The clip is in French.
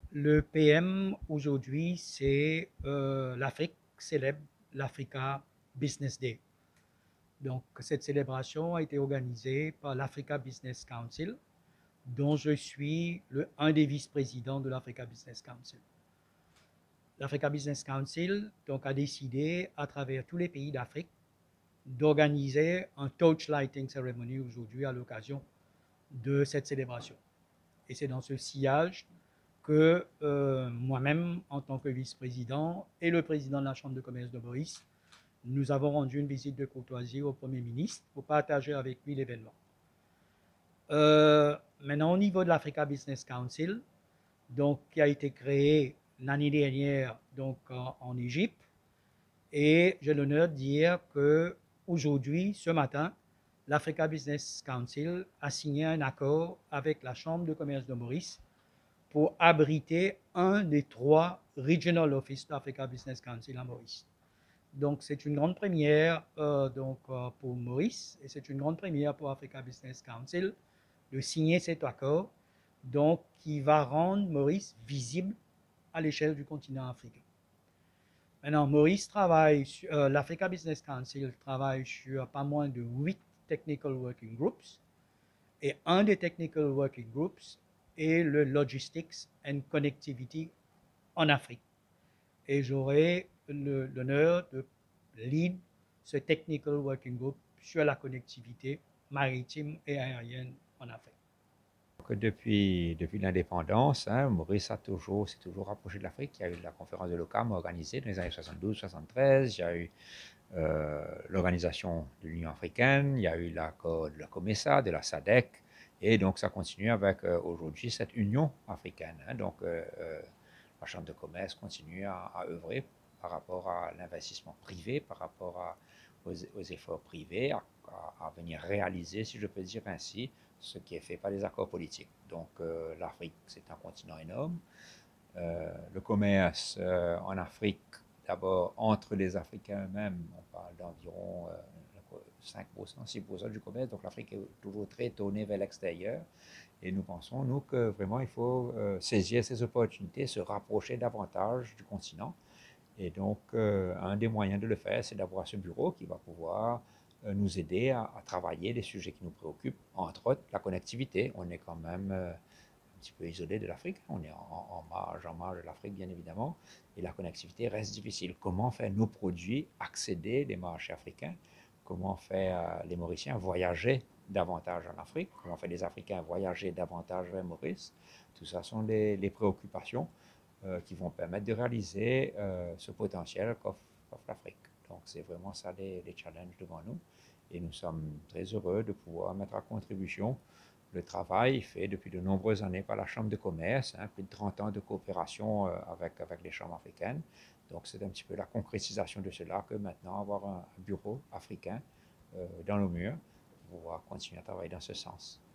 Le PM aujourd'hui, c'est l'Afrique célèbre l'Africa Business Day. Donc, cette célébration a été organisée par l'Africa Business Council, dont je suis un des vice-présidents de l'Africa Business Council. L'Africa Business Council donc, a décidé, à travers tous les pays d'Afrique, d'organiser un torchlighting ceremony aujourd'hui à l'occasion de cette célébration. Et c'est dans ce sillage que moi-même, en tant que vice-président et le président de la Chambre de commerce de Maurice, nous avons rendu une visite de courtoisie au Premier ministre pour partager avec lui l'événement. Maintenant, au niveau de l'Africa Business Council, donc, qui a été créé l'année dernière donc, en Égypte, et j'ai l'honneur de dire qu'aujourd'hui, ce matin, l'Africa Business Council a signé un accord avec la Chambre de commerce de Maurice pour abriter un des 3 Regional Office d'Africa Business Council à Maurice. Donc, c'est une grande première pour Maurice et c'est une grande première pour Africa Business Council de signer cet accord donc, qui va rendre Maurice visible à l'échelle du continent africain. Maintenant, l'Africa Business Council travaille sur pas moins de 8 Technical Working Groups et un des Technical Working Groups est le Logistics and Connectivity en Afrique. Et j'aurai l'honneur de lead ce Technical Working Group sur la connectivité maritime et aérienne en Afrique. Depuis l'indépendance, hein, Maurice s'est toujours rapproché de l'Afrique. Il y a eu la conférence de l'OCAM organisée dans les années 72-73. Il y a eu l'organisation de l'Union africaine. Il y a eu l'accord de la COMESA, de la SADC. Et donc, ça continue avec aujourd'hui cette Union africaine. Hein. Donc, la Chambre de commerce continue à œuvrer par rapport à l'investissement privé, par rapport aux efforts privés, à venir réaliser, si je peux dire ainsi, ce qui est fait par les accords politiques. Donc l'Afrique, c'est un continent énorme. Le commerce en Afrique, d'abord entre les Africains eux-mêmes, on parle d'environ 5%, 6% du commerce, donc l'Afrique est toujours très tournée vers l'extérieur. Et nous pensons, nous, que vraiment il faut saisir ces opportunités, se rapprocher davantage du continent. Et donc, un des moyens de le faire, c'est d'avoir ce bureau qui va pouvoir nous aider à travailler les sujets qui nous préoccupent, entre autres la connectivité. On est quand même un petit peu isolé de l'Afrique, on est en marge de l'Afrique bien évidemment, et la connectivité reste difficile. Comment faire nos produits accéder des marchés africains? Comment faire les Mauriciens voyager davantage en Afrique? Comment faire les Africains voyager davantage vers Maurice? Tout ça sont les préoccupations qui vont permettre de réaliser ce potentiel qu'offre l'Afrique. Donc c'est vraiment ça les challenges devant nous. Et nous sommes très heureux de pouvoir mettre à contribution le travail fait depuis de nombreuses années par la Chambre de commerce, hein, plus de 30 ans de coopération avec les chambres africaines. Donc c'est un petit peu la concrétisation de cela que maintenant avoir un bureau africain dans nos murs pour pouvoir continuer à travailler dans ce sens.